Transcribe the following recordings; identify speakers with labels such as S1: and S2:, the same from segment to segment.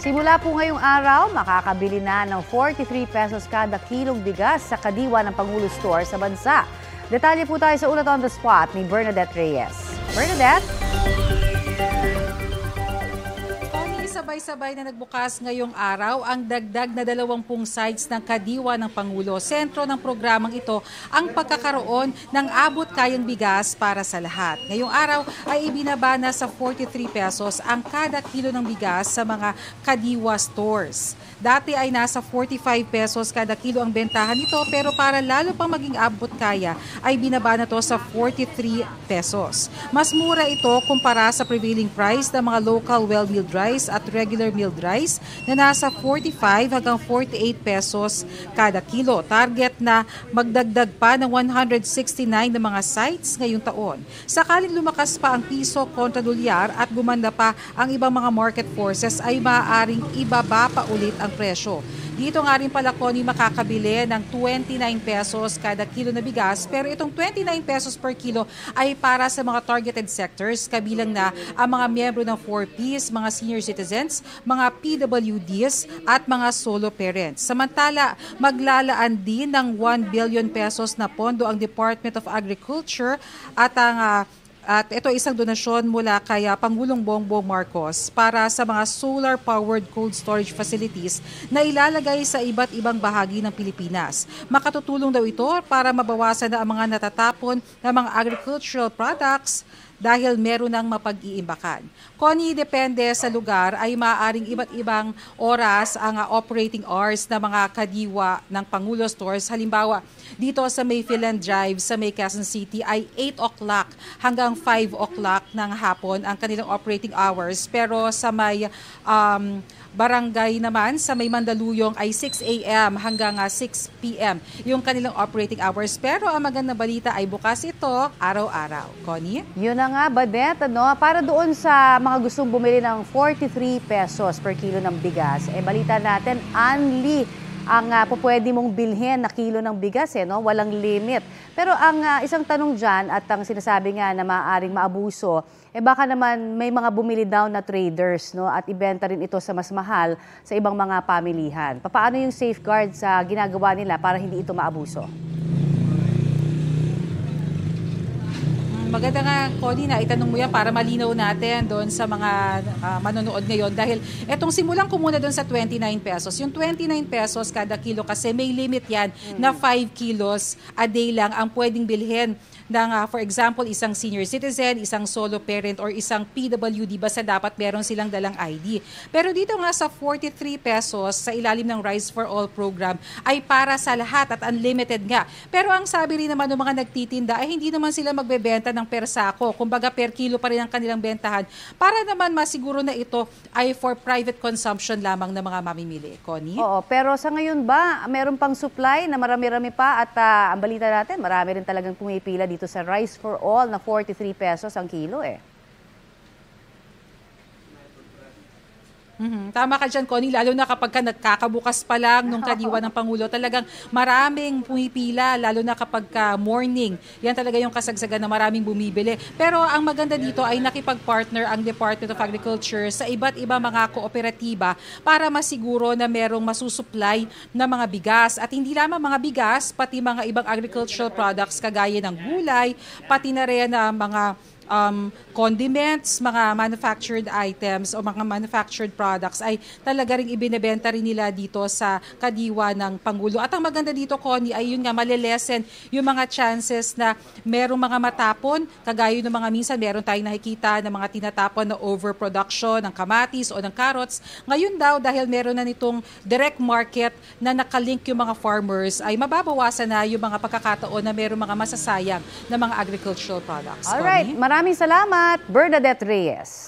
S1: Simula po ngayong araw, makakabili na ng 43 pesos kada kilong bigas sa kadiwa ng Pangulo Store sa bansa. Detalye po tayo sa Ulat on the Spot ni Bernadette Reyes. Bernadette?
S2: Sabay-sabay na nagbukas ngayong araw ang dagdag na 20 sites ng kadiwa ng Pangulo. Sentro ng programang ito ang pagkakaroon ng abot-kayang bigas para sa lahat. Ngayong araw ay ibinaba na sa 43 pesos ang kada kilo ng bigas sa mga kadiwa stores. Dati ay nasa 45 pesos kada kilo ang bentahan nito, pero para lalo pang maging abot-kaya ay binaba na to sa 43 pesos. Mas mura ito kumpara sa prevailing price ng mga local well-milled rice at regular milled rice na nasa 45 hanggang 48 pesos kada kilo. Target na magdagdag pa ng 169 na mga sites ngayong taon. Sakaling lumakas pa ang piso kontra dolyar at gumanda pa ang ibang mga market forces ay maaaring ibaba pa ulit ang presyo. Dito nga rin pala makakabili ng 29 pesos kada kilo na bigas, pero itong 29 pesos per kilo ay para sa mga targeted sectors, kabilang na ang mga miyembro ng 4Ps, mga senior citizens, mga PWDs at mga solo parents. Samantala, maglalaan din ng 1 billion pesos na pondo ang Department of Agriculture at ito isang donasyon mula kay Pangulong Bongbong Marcos para sa mga solar-powered cold storage facilities na ilalagay sa iba't ibang bahagi ng Pilipinas. Makatutulong daw ito para mabawasan na ang mga natatapon na mga agricultural products dahil meron ng mapag-iimbakan. Connie, depende sa lugar ay maaaring iba't ibang oras ang operating hours ng mga kadiwa ng Pangulo Stores. Halimbawa, dito sa May Philan Drive sa May Quezon City ay 8 o'clock hanggang 5 o'clock ng hapon ang kanilang operating hours. Pero sa may barangay naman sa May Mandaluyong ay 6 a.m. hanggang 6 p.m. yung kanilang operating hours. Pero ang magandang balita ay bukas ito araw-araw. Connie?
S1: Yun na nga, Badet, para doon sa mga gustong bumili ng 43 pesos per kilo ng bigas, balita natin, only ang pwede mong bilhin na kilo ng bigas, walang limit. Pero ang isang tanong dyan at ang sinasabi nga na maaaring maabuso, baka naman may mga bumili daw na traders at ibenta rin ito sa mas mahal sa ibang mga pamilihan. Paano yung safeguard sa ginagawa nila para hindi ito maabuso?
S2: Maganda nga, Connie, na itanong mo yan para malinaw natin doon sa mga manonood ngayon. Dahil etong simulan ko muna doon sa 29 pesos. Yung 29 pesos kada kilo kasi may limit yan na 5 kilos a day lang ang pwedeng bilhin ng, for example, isang senior citizen, isang solo parent, or isang PWD, basta dapat meron silang dalang ID. Pero dito nga sa 43 pesos sa ilalim ng Rice for All program ay para sa lahat at unlimited nga. Pero ang sabi rin naman ng mga nagtitinda ay hindi naman sila magbebenta ng per sako. Kumbaga per kilo pa rin ang kanilang bentahan para naman masiguro na ito ay for private consumption lamang ng mga mamimili. Connie?
S1: Oo, pero sa ngayon ba, meron pang supply na marami-rami pa at ang balita natin, marami rin talagang pumipila dito sa Rice for All na 43 pesos ang kilo
S2: Tama ka dyan, Connie, lalo na kapag nagkakabukas pa lang nung kadiwa ng Pangulo, talagang maraming pumipila, lalo na kapag morning. Yan talaga yung kasagsagan na maraming bumibili. Pero ang maganda dito ay nakipag-partner ang Department of Agriculture sa iba't iba mga kooperatiba para masiguro na merong masusupply na mga bigas. At hindi lamang mga bigas, pati mga ibang agricultural products kagaya ng gulay, pati na rin mga condiments, mga manufactured items o mga manufactured products ay talaga ring ibinebenta rin nila dito sa kadiwa ng Pangulo. At ang maganda dito, Connie, ay yun nga, malilesen yung mga chances na merong mga matapon, kagaya ng mga minsan meron tayong nakikita ng mga tinatapon na overproduction ng kamatis o ng carrots. Ngayon daw, dahil meron na nitong direct market na nakalink yung mga farmers, ay mababawasan na yung mga pagkakataon na merong mga masasayang na mga agricultural products.
S1: Alright, maraming salamat, Bernadette Reyes.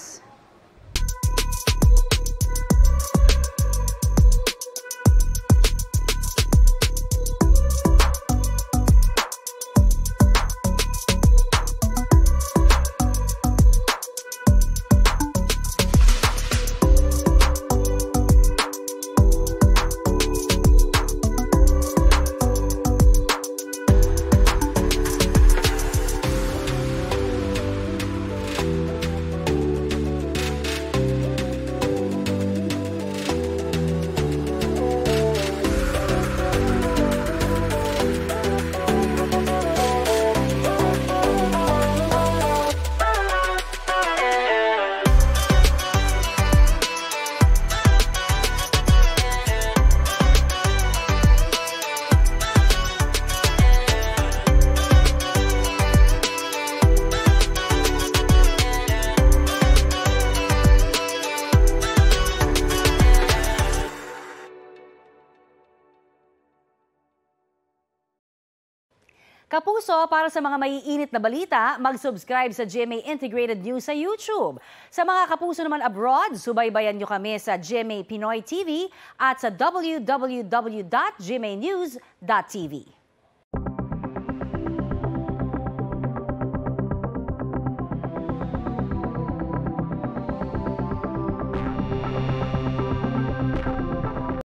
S1: Kapuso, para sa mga maiinit na balita, mag-subscribe sa GMA Integrated News sa YouTube. Sa mga kapuso naman abroad, subaybayan nyo kami sa GMA Pinoy TV at sa www.gmanews.tv.